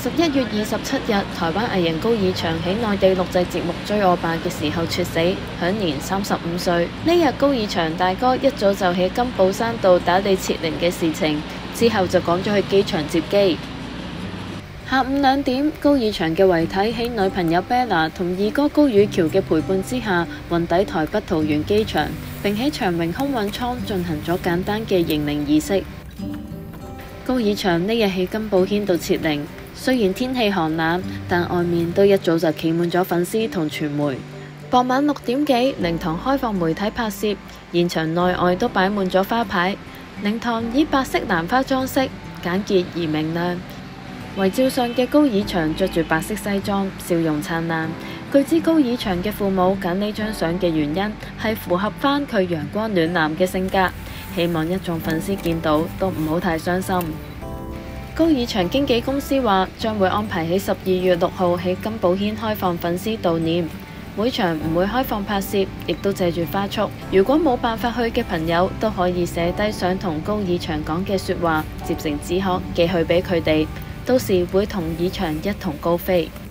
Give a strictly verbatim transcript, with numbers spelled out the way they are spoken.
十一月二十七日，台灣藝人高以翔喺內地錄製節目《追我吧》嘅時候猝死，享年三十五歲。呢日高以翔大哥一早就喺金寶山道打理設靈嘅事情，之後就趕咗去機場接機。下午兩點，高以翔嘅遺體喺女朋友 Bella 同二哥高宇橋嘅陪伴之下，運抵台北桃園機場，並喺長榮空運倉進行咗簡單嘅迎靈儀式。高以翔呢日喺金寶軒度設靈，雖然天氣寒冷，但外面都一早就企滿咗粉絲同傳媒。傍晚六點幾，靈堂開放媒體拍攝，現場內外都擺滿咗花牌。靈堂以白色蘭花裝飾，簡潔而明亮。遺照上嘅高以翔着住白色西裝，笑容燦爛。據知高以翔嘅父母揀呢張相嘅原因係符合返佢陽光暖男嘅性格。希望一眾粉絲見到都唔好太傷心。高以翔經紀公司話將會安排喺十二月六號喺金寶軒開放粉絲悼念，每場唔會開放拍攝，亦都借住花束。如果冇辦法去嘅朋友，都可以寫低想同高以翔講嘅說話，摺成紙殼寄去俾佢哋，到時會同以翔一同高飛。